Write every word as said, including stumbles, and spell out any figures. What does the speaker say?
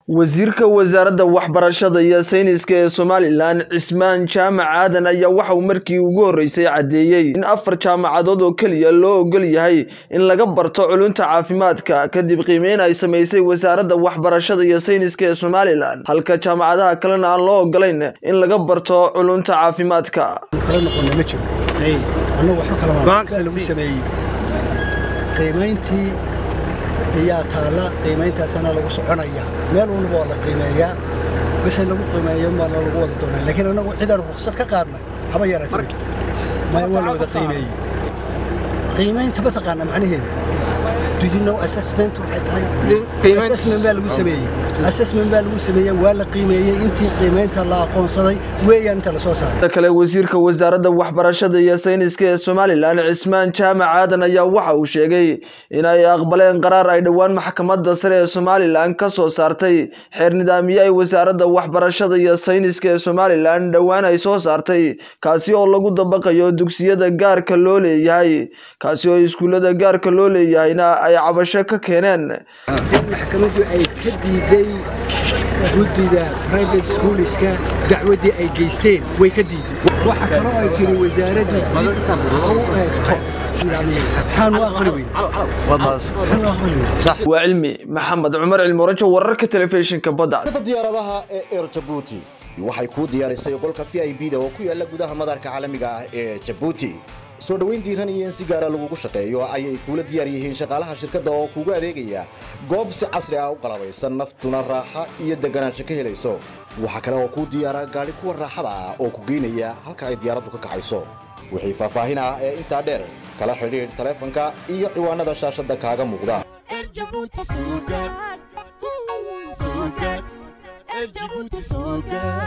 wasiirka wasaaradda waxbarashada iyo sayniska ee Somaliland Cismaan Jaamac Aadan ayaa waxa uu markii ugu horeysay cadeeyay in afar jaamacadood oo kaliya loo ogol yahay in laga barto culunta caafimaadka kadib qiimeyn ay sameysay wasaaradda waxbarashada iyo sayniska ee Somaliland halka jaamacadaha kalena aan loo ogolayn in laga barto culunta caafimaadka. qiimeyntii يا تالا قيمتها سنة لو صعنايا مال والله قيمية وحين لو قيمية ما لو وضعنا لكن أنا إذا رخصت كقارنة هبا يا رجل ما يقولوا ذا قيمية قيمة أنت بتقارن معنى هنا do you know assessment وحتى assessment بالوسمية assessment بالوسمية ولا قيمية أنت قيمتها لا قنصدي ويا أنت لصوصها. كلا وزيرك وزارة waxbarashada iyo sayniska ee Somaliland Cismaan Jaamac Aadan ayaa waxa uu sheegay in ay aqbaleen qaraar ay dhawaan maxkamadda sare ee Somaliland ka soo saartay xeer nidaamyo ay wasaaradda waxbarashada iyo sayniska ee Somaliland dhawaan ay soo saartay kaasi oo lagu dabaqayo dugsiyada gaarka loo leeyahay kaasi oo iskuulada gaarka loo leeyahayna ay cabasho ka keeneen. maxkamaddu ay ka diiday guddiga private schoolska dacwadii ay geysteen way ka diiday waxa kale oo ay tiri wasaaraddu oo eegto waxaan u aqbali weyn waa cilmi maxamed cumar cilmi rajo wararka telefishinka badda diyaaradaha ee Air Djibouti waxay ku diyaarisay qolka V I P da oo ku yaala gudaha madaarka caalamiga ah ee Djibouti soo dhaweyn diiran iyo in si gaar ah lagu shaqeeyo ayay kula diyaar yihiin shaqaalaha shirkadda oo kugu adeegaya goob si casri ah u qalabaysan naftuna raaxa iyo deganaansho ka helayso waxa kale oo ku diyaara gaari kuwa raaxada ah oo ku geynaya halka ay diyaaraddu ka kacayso wixii faahfaahin ah ee inta dheer kala xiriir taleefanka iyo ciwaanada shaashada kaaga muuqda. Djibouti suuga suuga Djibouti suuga